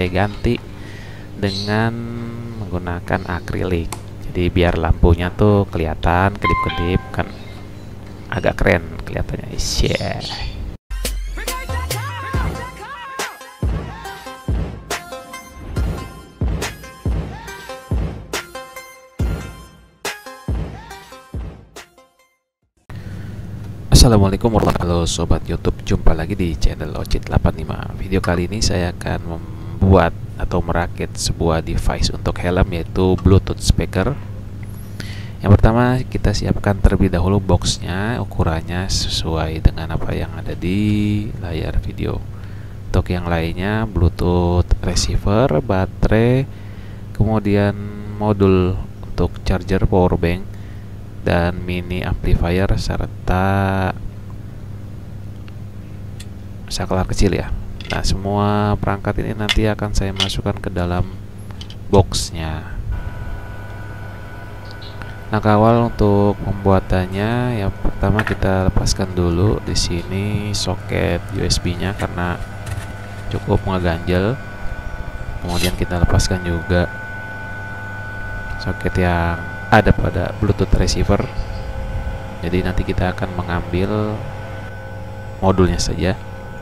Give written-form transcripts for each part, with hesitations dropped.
ganti dengan menggunakan akrilik. Jadi biar lampunya tuh kelihatan kedip-kedip kan, agak keren kelihatannya. Yeah. Assalamualaikum warahmatullahi wabarakatuh. Sobat YouTube, jumpa lagi di channel Ocit85. Video kali ini saya akan membuat atau merakit sebuah device untuk helm, yaitu Bluetooth speaker. Yang pertama, kita siapkan terlebih dahulu boxnya, ukurannya sesuai dengan apa yang ada di layar video. Untuk yang lainnya, Bluetooth receiver, baterai, kemudian modul untuk charger, power bank, dan mini amplifier serta saklar kecil ya. Nah, semua perangkat ini nanti akan saya masukkan ke dalam boxnya. Nah, awal untuk pembuatannya, yang pertama kita lepaskan dulu di sini soket USB-nya karena cukup ngeganjel. Kemudian kita lepaskan juga soket yang ada pada Bluetooth receiver. Jadi nanti kita akan mengambil modulnya saja.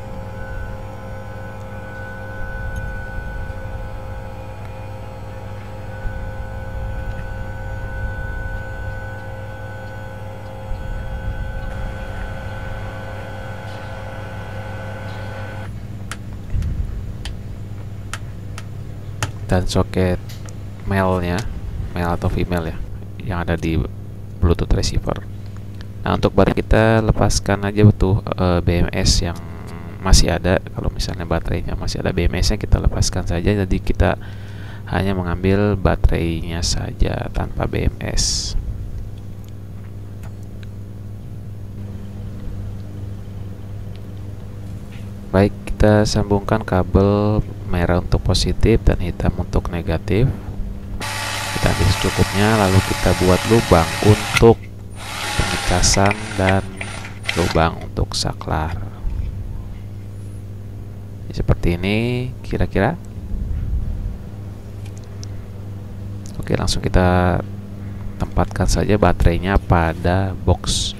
Dan soket male atau female ya, yang ada di Bluetooth receiver. Nah, untuk baterai kita lepaskan aja betul BMS yang masih ada. Kalau misalnya baterainya masih ada BMS-nya, kita lepaskan saja. Jadi kita hanya mengambil baterainya saja tanpa BMS. Baik, kita sambungkan kabel merah untuk positif dan hitam untuk negatif. Kita ambil secukupnya, lalu kita buat lubang untuk pengecasan dan lubang untuk saklar. Seperti ini kira-kira. Oke, langsung kita tempatkan saja baterainya pada box.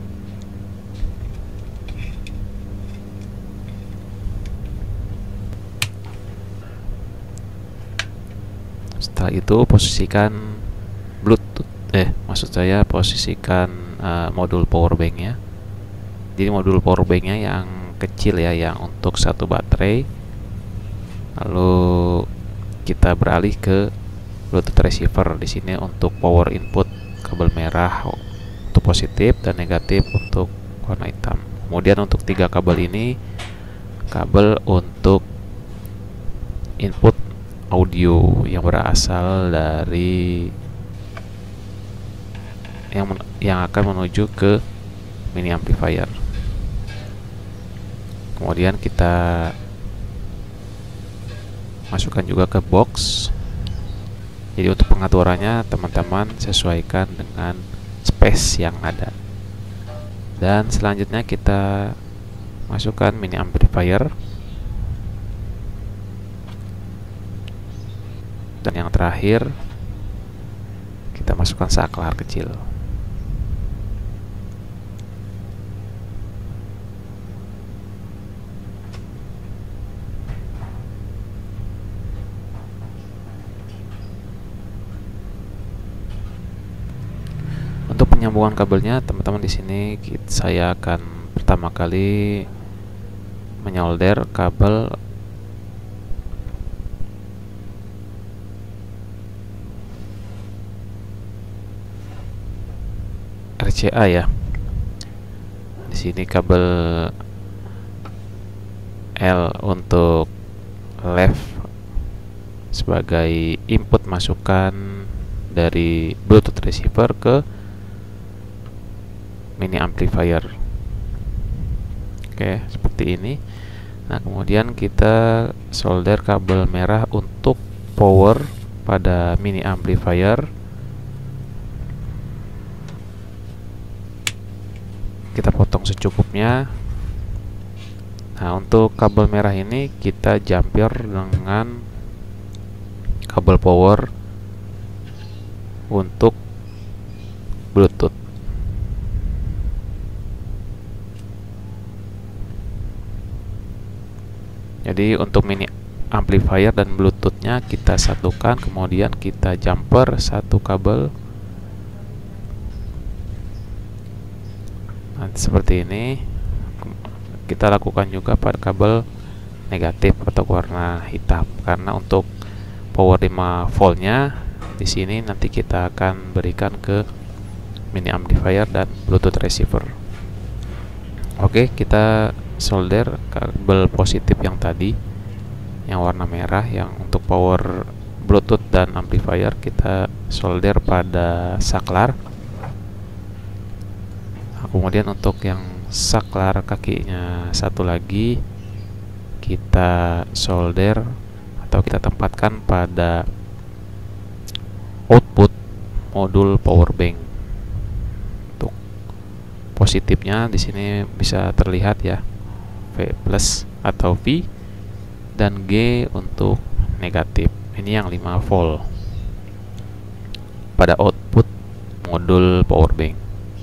Setelah itu posisikan Bluetooth, posisikan modul power banknya. Jadi modul power banknya yang kecil ya, yang untuk satu baterai. Lalu kita beralih ke Bluetooth receiver. Di sini untuk power input kabel merah untuk positif dan negatif untuk warna hitam. Kemudian untuk tiga kabel ini, kabel untuk input audio yang berasal dari yang akan menuju ke mini amplifier. Kemudian kita masukkan juga ke box. Jadi untuk pengaturannya teman-teman sesuaikan dengan space yang ada. Dan selanjutnya kita masukkan mini amplifier. Dan yang terakhir kita masukkan saklar kecil. Untuk penyambungan kabelnya, teman-teman, di sini saya akan pertama kali menyolder kabel RCA ya. Di sini kabel L untuk left sebagai input masukan dari Bluetooth receiver ke mini amplifier. Oke, seperti ini. Nah, kemudian kita solder kabel merah untuk power pada mini amplifier. Kita potong secukupnya. Nah, untuk kabel merah ini kita jumper dengan kabel power untuk Bluetooth. Jadi untuk mini amplifier dan Bluetoothnya kita satukan, kemudian kita jumper satu kabel. Nah, seperti ini. Kita lakukan juga pada kabel negatif atau warna hitam, karena untuk power 5 voltnya di sini nanti kita akan berikan ke mini amplifier dan Bluetooth receiver. Oke, kita solder kabel positif yang tadi yang warna merah, yang untuk power Bluetooth dan amplifier kita solder pada saklar. Kemudian untuk yang saklar kakinya satu lagi kita solder atau kita tempatkan pada output modul power bank. Untuk positifnya di sini bisa terlihat ya, V plus atau V, dan G untuk negatif. Ini yang 5 volt pada output modul power bank.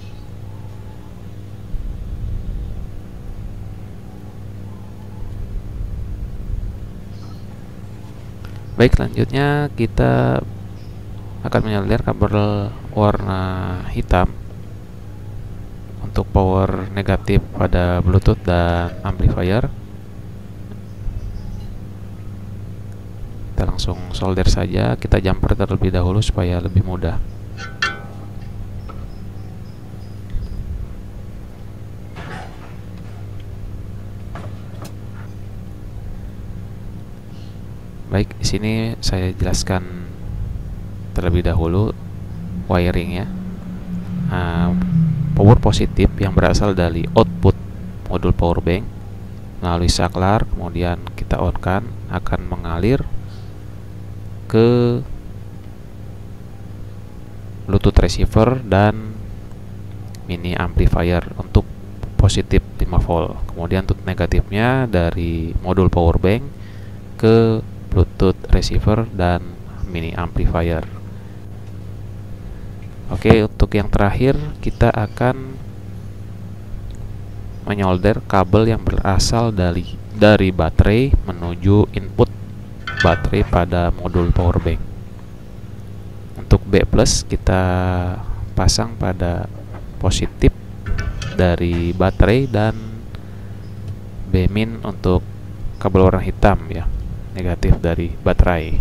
Baik, selanjutnya kita akan menyolder kabel warna hitam untuk power negatif pada Bluetooth dan amplifier. Kita langsung solder saja, kita jumper terlebih dahulu supaya lebih mudah. Baik, di sini saya jelaskan terlebih dahulu wiringnya. Power positif yang berasal dari output modul power bank melalui saklar, kemudian kita on-kan, akan mengalir ke Bluetooth receiver dan mini amplifier untuk positif 5 volt. Kemudian untuk negatifnya dari modul power bank ke Bluetooth receiver dan mini amplifier. Oke, untuk yang terakhir kita akan menyolder kabel yang berasal dari baterai menuju input baterai pada modul power bank. Untuk B plus kita pasang pada positif dari baterai dan B min untuk kabel warna hitam ya, negatif dari baterai.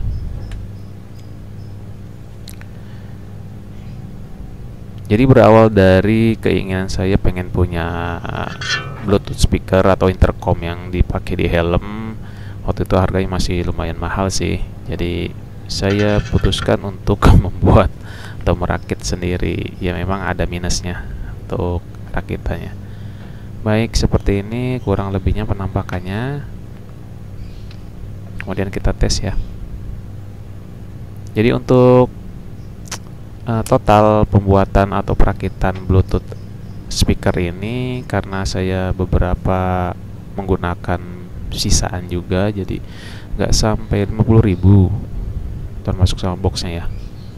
Jadi berawal dari keinginan saya pengen punya Bluetooth speaker atau intercom yang dipakai di helm. Waktu itu harganya masih lumayan mahal sih. Jadi saya putuskan untuk membuat atau merakit sendiri. Ya memang ada minusnya untuk rakitannya. Baik, seperti ini kurang lebihnya penampakannya. Kemudian kita tes ya. Jadi untuk total pembuatan atau perakitan Bluetooth speaker ini, karena saya beberapa menggunakan sisaan juga, jadi nggak sampai 50.000 termasuk sama boxnya ya.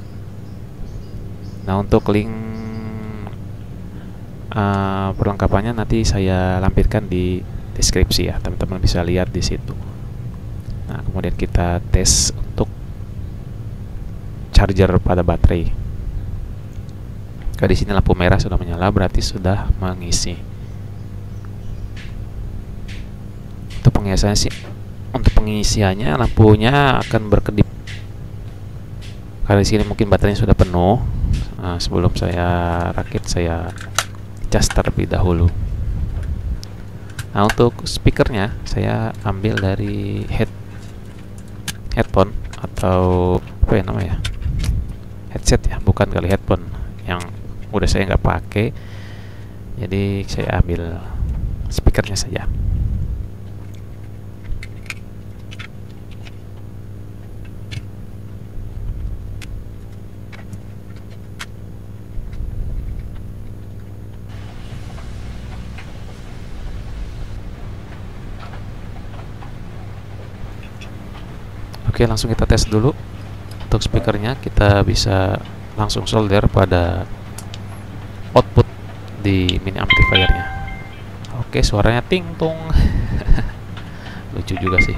Nah, untuk link perlengkapannya nanti saya lampirkan di deskripsi ya, teman-teman bisa lihat di situ. Nah, kemudian kita tes untuk charger pada baterai. Di sini lampu merah sudah menyala, berarti sudah mengisi. Untuk pengisiannya lampunya akan berkedip. Karena di sini mungkin baterainya sudah penuh. Sebelum saya rakit, saya cas terlebih dahulu. Nah, untuk speakernya saya ambil dari headphone atau apa ya namanya, headset ya, bukan kali headphone yang udah saya nggak pakai. Jadi saya ambil speakernya saja. Oke, langsung kita tes dulu. untuk speakernya kita bisa langsung solder pada output di mini amplifiernya. Oke, suaranya ting tung. Lucu juga sih.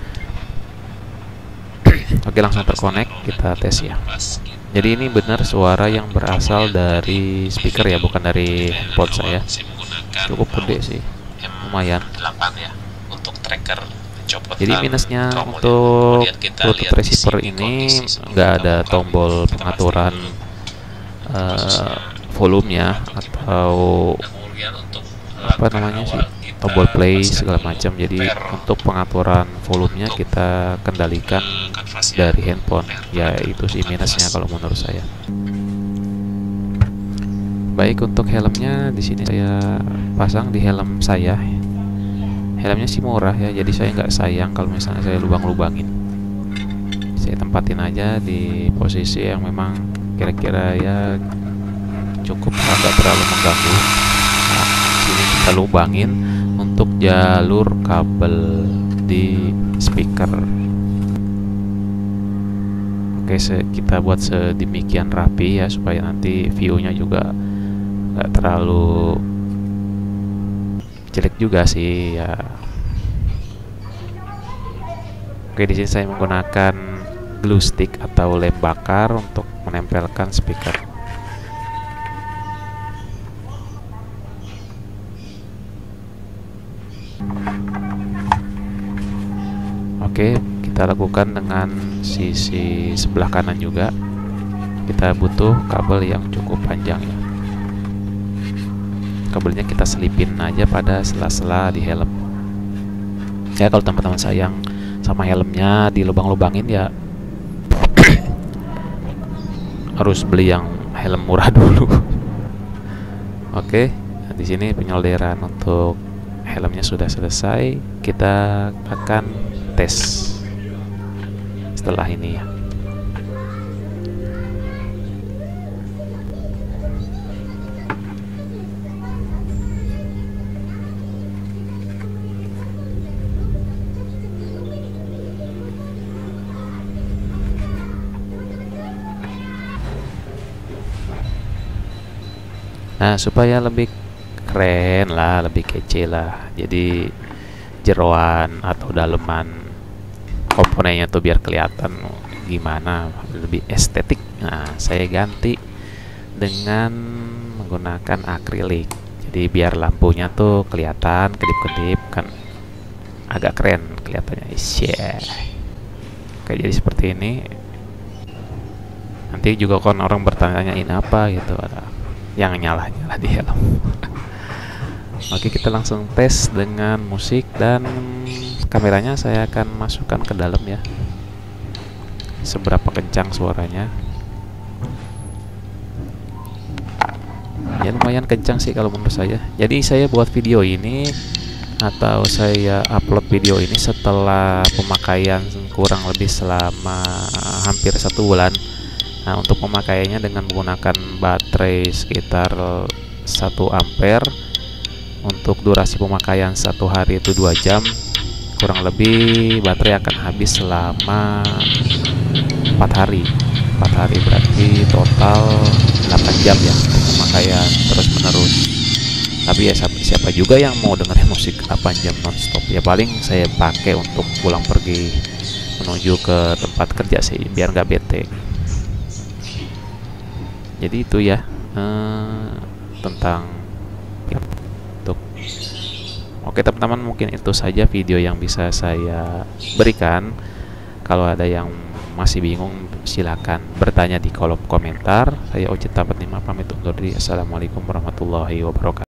Oke, langsung terkonek, kita tes ya. Jadi ini benar suara yang berasal dari speaker ya, bukan dari handphone saya. Cukup gede sih, lumayan. Untuk tracker. Jadi minusnya untuk Bluetooth receiver ini nggak ada tombol pengaturan volumenya atau apa namanya sih, tombol play segala macam. Jadi untuk pengaturan volumenya kita kendalikan dari handphone. Ya itu sih minusnya kalau menurut saya. Baik, untuk helmnya di sini saya pasang di helm saya. Helmnya sih murah ya, jadi saya nggak sayang kalau misalnya saya lubang-lubangin. Saya tempatin aja di posisi yang memang kira-kira ya cukup, agak terlalu mengganggu. Nah, sini kita lubangin untuk jalur kabel di speaker. Oke, kita buat sedemikian rapi ya supaya nanti view-nya juga nggak terlalu jelek juga sih ya. Oke, di sini saya menggunakan glue stick atau lem bakar untuk menempelkan speaker. Oke, kita lakukan dengan sisi sebelah kanan juga. Kita butuh kabel yang cukup panjang ya. Kabelnya kita selipin aja pada sela-sela di helm. Ya kalau teman-teman sayang sama helmnya di lubang-lubangin ya harus beli yang helm murah dulu. Oke, di sini penyolderan untuk helmnya sudah selesai. Kita akan tes setelah ini ya. Nah, supaya lebih keren lah, lebih kece lah, jadi jeroan atau daleman komponennya tuh biar kelihatan gimana, lebih estetik. Nah, saya ganti dengan menggunakan akrilik. Jadi biar lampunya tuh kelihatan kedip-kedip kan, agak keren kelihatannya. Yeah. Oke, jadi seperti ini. Nanti juga kan orang bertanya ini apa gitu, ada yang nyala-nyala di helm. Oke, kita langsung tes dengan musik dan kameranya saya akan masukkan ke dalam ya. Seberapa kencang suaranya? Ya lumayan kencang sih kalau menurut saya. Jadi saya buat video ini atau saya upload video ini setelah pemakaian kurang lebih selama hampir 1 bulan. Nah, untuk pemakaiannya dengan menggunakan baterai sekitar 1 ampere. Untuk durasi pemakaian 1 hari itu 2 jam. Kurang lebih baterai akan habis selama 4 hari. 4 hari berarti total 8 jam ya untuk pemakaian terus menerus. Tapi ya siapa juga yang mau dengerin musik 8 jam nonstop. Ya paling saya pakai untuk pulang pergi menuju ke tempat kerja sih, biar nggak bete. Jadi itu ya tentang untuk. Oke teman-teman, mungkin itu saja video yang bisa saya berikan. Kalau ada yang masih bingung silakan bertanya di kolom komentar. Saya Ocit 45 pamit undur diri. Assalamualaikum warahmatullahi wabarakatuh.